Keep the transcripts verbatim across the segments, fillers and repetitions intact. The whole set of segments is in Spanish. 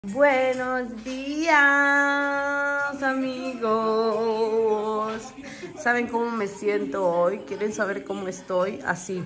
Buenos días, amigos. ¿Saben cómo me siento hoy? ¿Quieren saber cómo estoy? Así.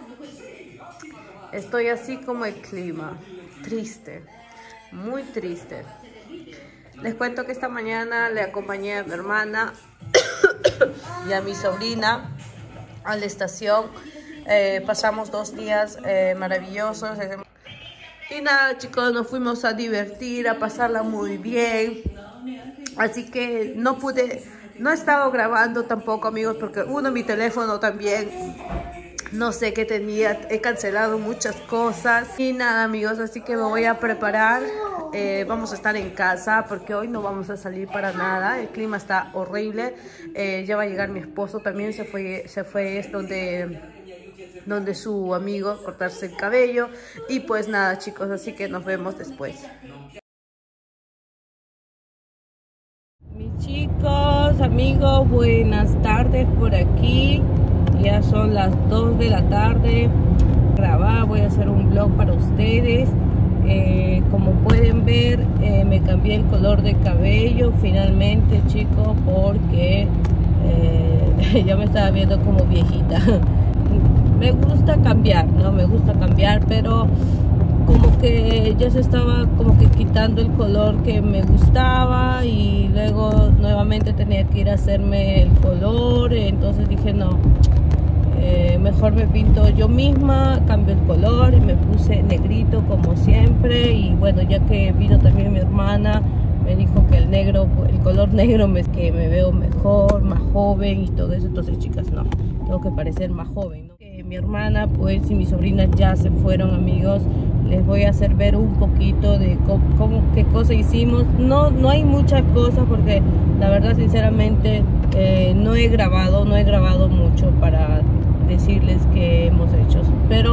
Estoy así como el clima. Triste. Muy triste. Les cuento que esta mañana le acompañé a mi hermana y a mi sobrina a la estación. Eh, pasamos dos días eh, maravillosos. Y nada, chicos, nos fuimos a divertir, a pasarla muy bien. Así que no pude, no he estado grabando tampoco, amigos, porque uno, mi teléfono también, no sé qué tenía, he cancelado muchas cosas. Y nada, amigos, así que me voy a preparar. Eh, vamos a estar en casa porque hoy no vamos a salir para nada. El clima está horrible. Eh, ya va a llegar mi esposo también, se fue, se fue es donde... donde su amigo cortarse el cabello. Y pues nada, chicos, así que nos vemos después. Mis chicos, amigos, buenas tardes por aquí. Ya son las dos de la tarde. Grabar, voy a hacer un vlog para ustedes. Eh, como pueden ver, eh, me cambié el color de cabello finalmente, chicos, porque eh, ya me estaba viendo como viejita. Me gusta cambiar, ¿no? Me gusta cambiar, pero como que ya se estaba como que quitando el color que me gustaba y luego nuevamente tenía que ir a hacerme el color. Entonces dije, no, eh, mejor me pinto yo misma, cambio el color y me puse negrito como siempre. Y bueno, ya que vino también mi hermana, me dijo que el negro, el color negro me, que me veo mejor, más joven y todo eso. Entonces, chicas, no, tengo que parecer más joven, ¿no? Mi hermana pues y mi sobrina ya se fueron, amigos. Les voy a hacer ver un poquito de cómo, cómo qué cosa hicimos. No, no hay muchas cosas porque la verdad, sinceramente, eh, no he grabado, no he grabado mucho para decirles qué hemos hecho. Pero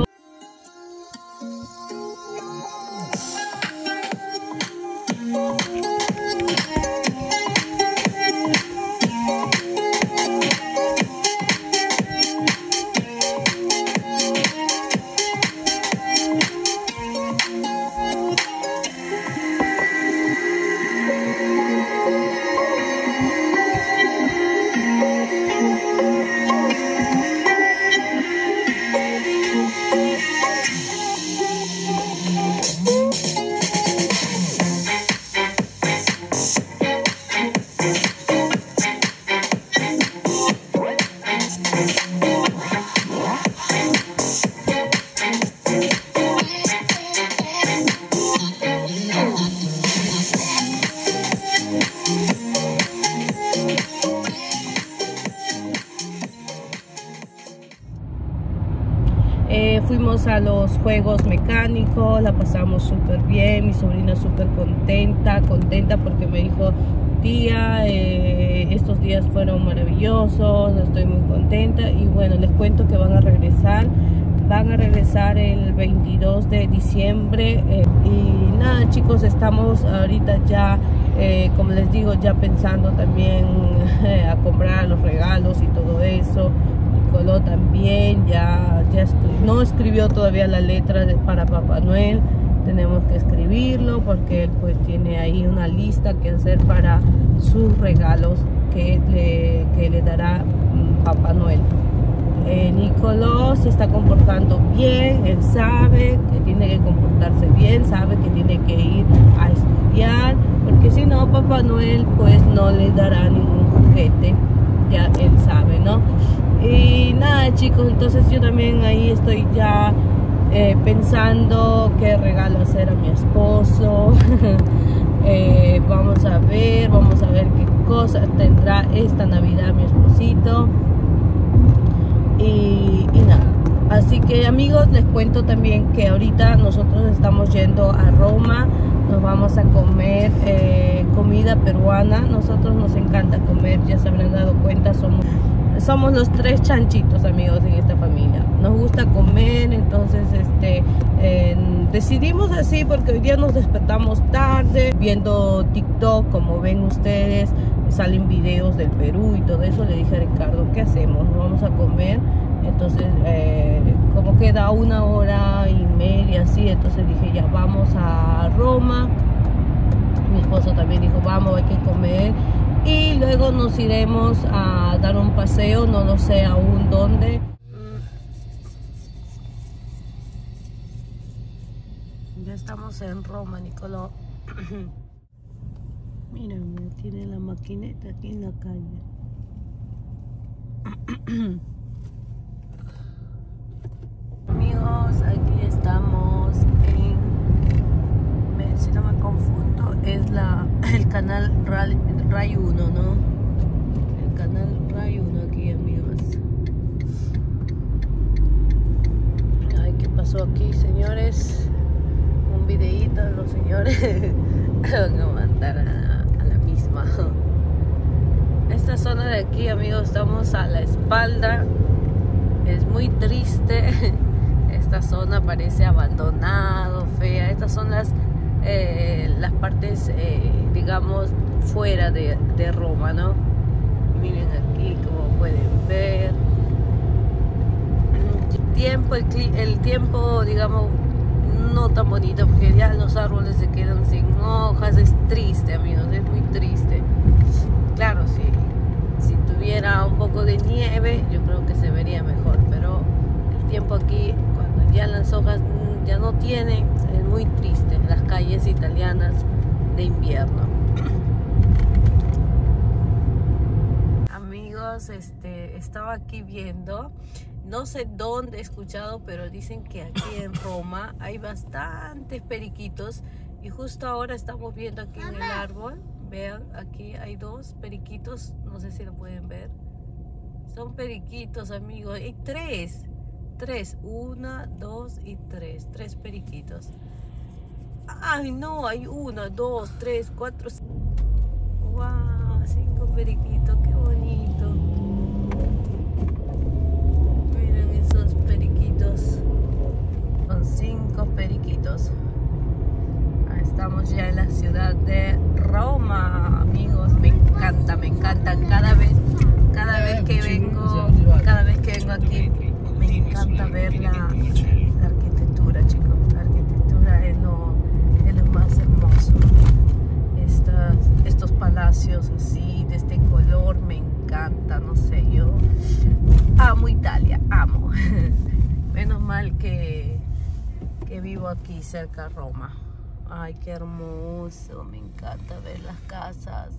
Eh, fuimos a los juegos mecánicos, la pasamos súper bien, mi sobrina súper contenta, contenta porque me dijo, tía, eh, estos días fueron maravillosos, estoy muy contenta. Y bueno, les cuento que van a regresar, van a regresar el veintidós de diciembre. Eh, y nada, chicos, estamos ahorita ya, eh, como les digo, ya pensando también eh, a comprar los regalos y todo eso. Nicoló también ya, ya escri no escribió todavía la letra de, para Papá Noel. Tenemos que escribirlo porque él pues tiene ahí una lista que hacer para sus regalos que le, que le dará um, Papá Noel. eh, Nicoló se está comportando bien, él sabe que tiene que comportarse bien, sabe que tiene que ir a estudiar, porque si no Papá Noel pues no le dará ningún juguete, ya él sabe, ¿no? Y nada, chicos, entonces yo también ahí estoy ya eh, pensando qué regalo hacer a mi esposo. eh, vamos a ver, vamos a ver qué cosas tendrá esta Navidad mi esposito. Y, y nada, así que, amigos, les cuento también que ahorita nosotros estamos yendo a Roma. Nos vamos a comer eh, comida peruana. Nosotros nos encanta comer, ya se habrán dado cuenta, somos somos los tres chanchitos, amigos, en esta familia. Nos gusta comer, entonces este eh, decidimos así porque hoy día nos despertamos tarde viendo TikTok. Como ven ustedes, salen videos del Perú y todo eso. Le dije a Ricardo, ¿qué hacemos? Nos vamos a comer. Entonces eh, como queda una hora y media así, entonces dije, ya vamos a Roma esposo también dijo, vamos, hay que comer. Y luego nos iremos a dar un paseo, no lo sé aún dónde. Ya estamos en Roma, Nicolò. Miren, tiene la maquineta aquí en la calle. Amigos, aquí estamos en, si no me confundo, es la el canal Rai uno, ¿no? El canal Rai uno aquí, amigos. Ay, ¿qué pasó aquí, señores? Un videíto de los señores van a mandar a, a la misma. Esta zona de aquí, amigos, estamos a la espalda. Es muy triste. Esta zona parece abandonado, fea. Estas son las eh, las partes, eh, digamos, fuera de, de Roma, ¿no? Miren aquí, como pueden ver. El tiempo, el, el tiempo, digamos, no tan bonito, porque ya los árboles se quedan sin hojas. Es triste, amigos, es muy triste. Claro, si, si tuviera un poco de nieve, yo creo que se vería mejor, pero el tiempo aquí, cuando ya las hojas ya no tienen, es muy triste. Las calles italianas de invierno. Amigos, este, estaba aquí viendo, no sé dónde he escuchado, pero dicen que aquí en Roma hay bastantes periquitos, y justo ahora estamos viendo aquí en el árbol. Vean, aquí hay dos periquitos, no sé si lo pueden ver. Son periquitos, amigos. Hay tres, tres, una, dos y tres, tres periquitos. Ay, no, hay una, dos, tres, cuatro, cinco. Wow, cinco periquitos, qué bonito. Miren esos periquitos. Son cinco periquitos. Estamos ya en la ciudad de Roma, amigos. Me encanta, me encanta. Cada vez, cada vez que vengo, cada vez que vengo aquí, me encanta ver la, la arquitectura, chicos. La arquitectura es lo, es lo más hermoso. Estas, estos palacios así, de este color, me encanta. No sé, yo amo Italia, amo. Menos mal que, que vivo aquí cerca de Roma. Ay, qué hermoso, me encanta ver las casas.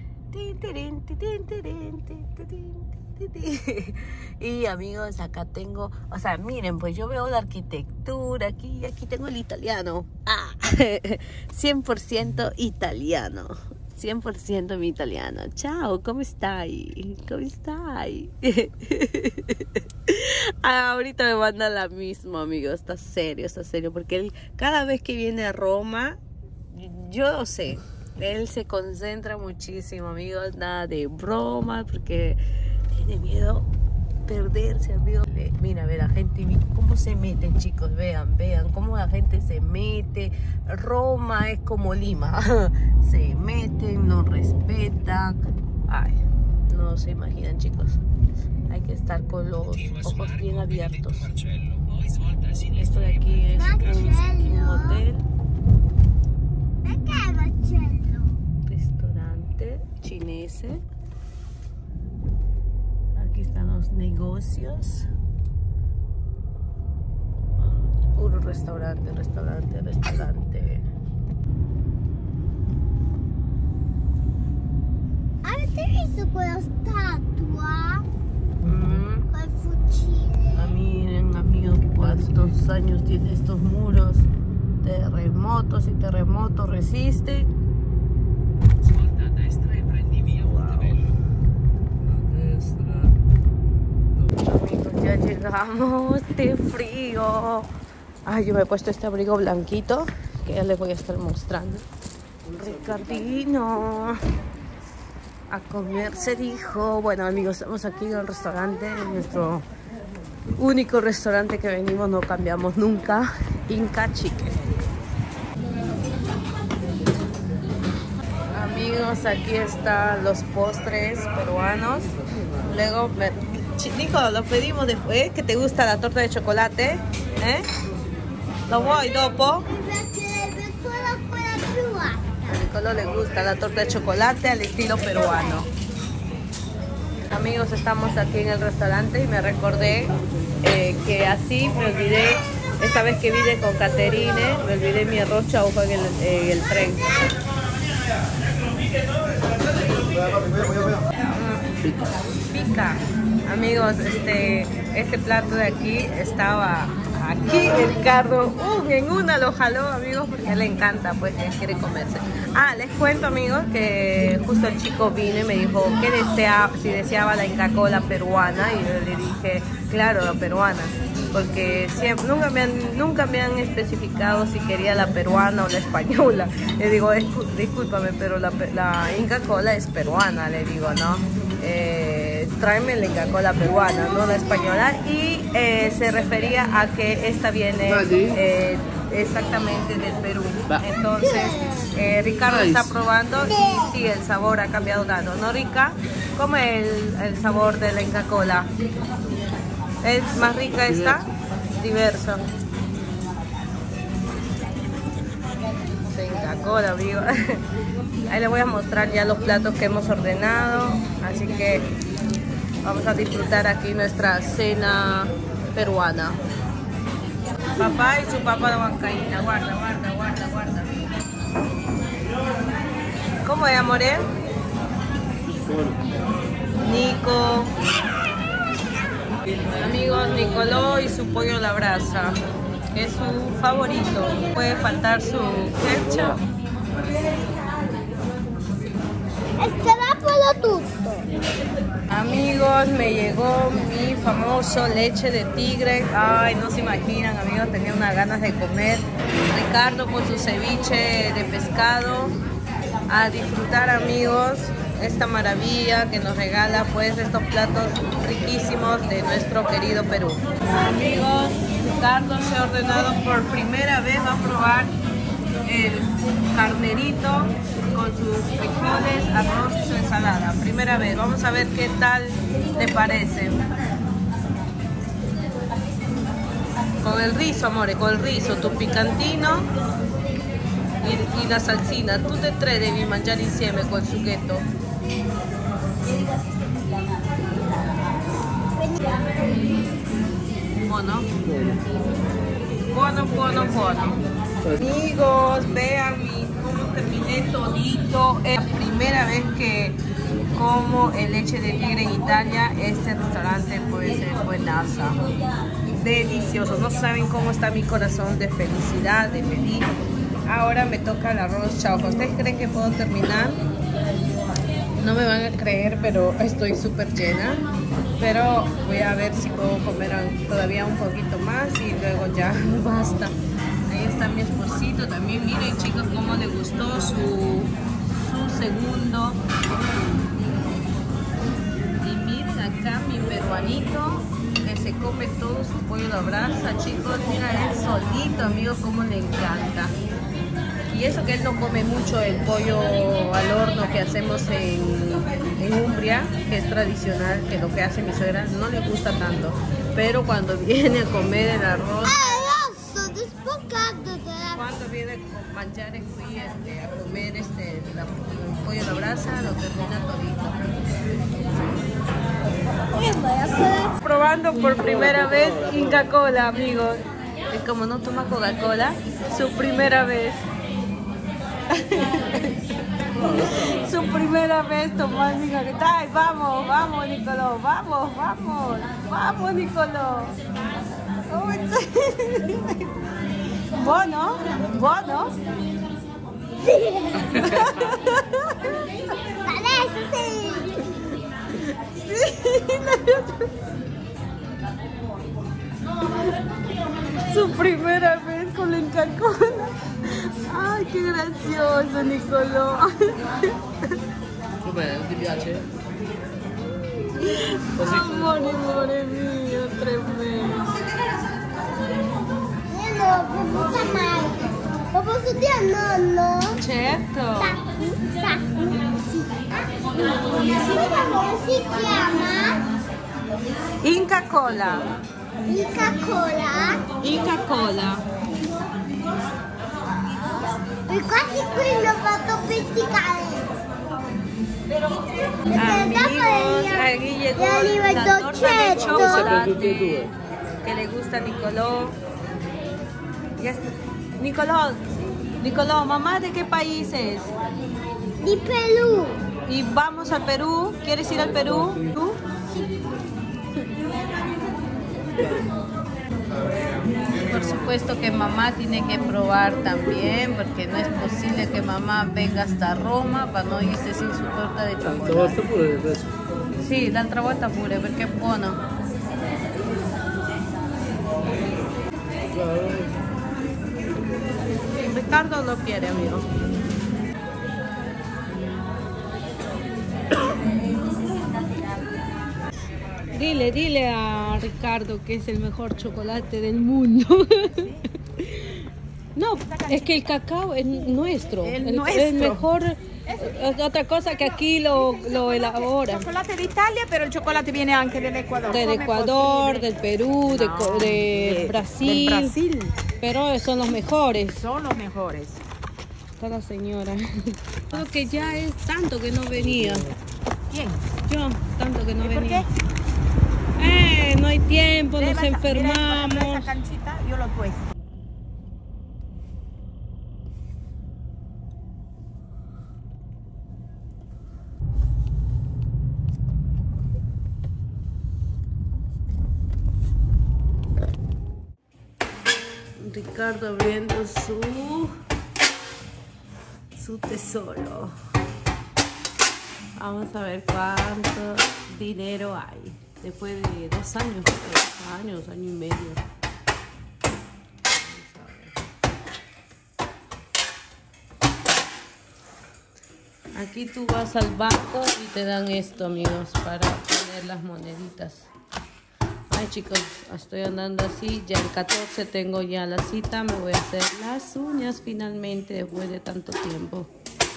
Y amigos, acá tengo, o sea, miren, pues yo veo la arquitectura aquí, aquí tengo el italiano. Ah, cien por ciento italiano. cien por ciento mi italiano. Ciao, ¿cómo stai? ¿Cómo stai? Ah, ahorita me manda la misma, amigos. Está serio, está serio. Porque él, cada vez que viene a Roma, yo lo sé, él se concentra muchísimo, amigos. Nada de broma, porque tiene miedo perderse, amigos. Mira, ve la gente, cómo se meten, chicos. Vean, vean cómo la gente se mete. Roma es como Lima. Se meten, no respetan. Ay, no se imaginan, chicos. Hay que estar con los ojos bien abiertos. Esto de aquí es un, un hotel. Restaurante chinese. Aquí están los negocios. Puro restaurante, restaurante, restaurante. Avete visto quella statua? Mm. Col fucile. Ah, miren, amigos, cuántos años tiene estos muros. Terremotos y terremotos resisten. Svolta a destra e prendi via Montebello. A destra. Amigos, ya llegamos. De frío. Ay, yo me he puesto este abrigo blanquito que ya les voy a estar mostrando. Ricardino. A comer se dijo. Bueno, amigos, estamos aquí en el restaurante, en nuestro único restaurante que venimos, no cambiamos nunca. Inca Chicken. Amigos, aquí están los postres peruanos. Luego, me... Nico, lo pedimos después. ¿Que te gusta la torta de chocolate? ¿Eh? Lo vuoi dopo? Mi piacerebbe solo quella più alta. Nicolo le gusta la torta de chocolate al estilo peruano. Amigos, estamos aquí en el restaurante y me recordé eh, que así me olvidé, esta vez que vine con Caterine, me olvidé mi arroz chaufa en el, en el tren. Pica. Amigos, este, este plato de aquí estaba aquí el carro, uh, en una lo jaló, amigos, porque a él le encanta, pues él quiere comerse. Ah, les cuento, amigos, que justo el chico vino y me dijo que desea, si deseaba la Inca Kola peruana, y yo le dije, claro, la peruana, porque siempre, nunca, me han, nunca me han especificado si quería la peruana o la española. Le digo, discúlpame, pero la, la Inca Kola es peruana, le digo, ¿no? Eh, tráeme la Inca Kola peruana, no la española. Y eh, se refería a que esta viene eh, exactamente del Perú. Entonces eh, Ricardo está probando y sí, el sabor ha cambiado tanto, ¿no, Rica? ¿Cómo es el, el sabor de la Inca Kola? ¿Es más rica esta? Diverso. Inca Kola, amigo. Ahí les voy a mostrar ya los platos que hemos ordenado. Así que vamos a disfrutar aquí nuestra cena peruana. Papá y su papá de huancaína. Guarda, guarda, guarda, guarda. ¿Cómo es, amore? Nico. Amigos, Nicoló y su pollo a la brasa, que es su favorito. No puede faltar su ketchup. Estará por tutto. Amigos, me llegó mi famoso leche de tigre. Ay, no se imaginan, amigos, tenía unas ganas de comer. Ricardo con su ceviche de pescado. A disfrutar, amigos, esta maravilla que nos regala pues estos platos riquísimos de nuestro querido Perú. Amigos, Ricardo se ha ordenado por primera vez, va a probar el carnerito con sus frijoles, arroz y su ensalada. Primera vez, vamos a ver qué tal te parece. Con el rizo, amore, con el rizo, tu picantino y, y la salsina. Tu te tre devi mangiare insieme col sughetto. Buono? Buono, buono, buono. Amigos, vean mi, cómo terminé todito. Es la primera vez que como el leche de tigre en Italia. Este restaurante pues es buenaza. Delicioso. No saben cómo está mi corazón de felicidad, de feliz. Ahora me toca el arroz chaufa. ¿Ustedes creen que puedo terminar? No me van a creer, pero estoy súper llena. Pero voy a ver si puedo comer todavía un poquito más y luego ya basta. Ahí está mi esposito también. Miren, chicos, cómo le gustó su, su segundo. Y miren acá mi peruanito que se come todo su pollo a la brasa, chicos. Mira él solito, amigos, cómo le encanta. Y eso que él no come mucho el pollo al horno que hacemos en, en Umbria, que es tradicional, que lo que hace mi suegra, no le gusta tanto. Pero cuando viene a comer el arroz, cuando viene a mangiare qui este, a comer este, la, el pollo a la brasa, lo termina todito. Probando por primera vez Inca Kola, amigos. Es como no toma Coca-Cola, su primera vez. Su primera vez tomando Inca Kola. Ay, vamos, vamos, Nicolò, vamos, vamos, vamos, Nicolò. Bueno, bueno. Sí. Parece, sí. Sí. Su primera vez con la Inca Kola. Ay, qué gracioso, Nicolò. Com'è? Non ti piace? Amore, amore mio, tremendo. Io non posso mai. Lo posso dire a nonno? Certo. Sacchi, sacchi. Sì. Come si chiama? Inca Kola. Inca Kola. Inca Kola. E quasi qui l'ho fatto pezzettino. Amigos, aquí llegó la torta de chocolate que le gusta a Nicolò. Ya está. Nicolò, Nicolò, mamá, ¿de qué país es? De Perú. Y vamos a Perú. ¿Quieres ir al Perú? ¿Tú? Por supuesto que mamá tiene que probar también, porque no es posible que mamá venga hasta Roma para no irse sin su torta de chocolate. Sí, l'altra volta pure, perché è buono. Ricardo lo quiere, amigo. Dile, dile a Ricardo que es el mejor chocolate del mundo. No, es que el cacao es nuestro. El el, nuestro. el mejor. Es otra cosa que aquí lo, lo elabora. El chocolate de Italia, pero el chocolate viene anche del Ecuador. Del Ecuador, del Perú, de, No, de, de- Brasil, del Brasil. pero son los mejores. Son los mejores. Está la señora. Creo que ya es tanto que no venía. ¿Quién? Yo, tanto que no ¿Y por venía. qué? Eh, no hay tiempo, nos Mira esa- mira esa- enfermamos. esa canchita, yo lo tuesto. Ricardo abriendo su su tesoro. Vamos a ver cuánto dinero hay después de dos años, dos años, año y medio. Vamos a ver. Aquí tú vas al banco y te dan esto, amigos, para poner las moneditas. Ay, chicos, estoy andando así. Ya el catorce tengo ya la cita. Me voy a hacer las uñas finalmente después de tanto tiempo.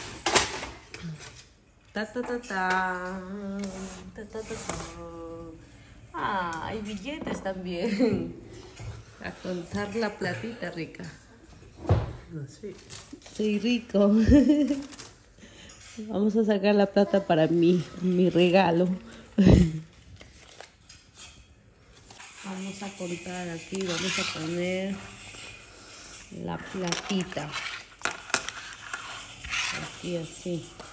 Ta ta ta ta. Ta ta ta ta. Ah, hay billetes también. A contar la platita rica. Sí. Soy rico. Vamos a sacar la plata para mí, mi regalo. Vamos a contar aquí, vamos a poner la platita. Aquí así.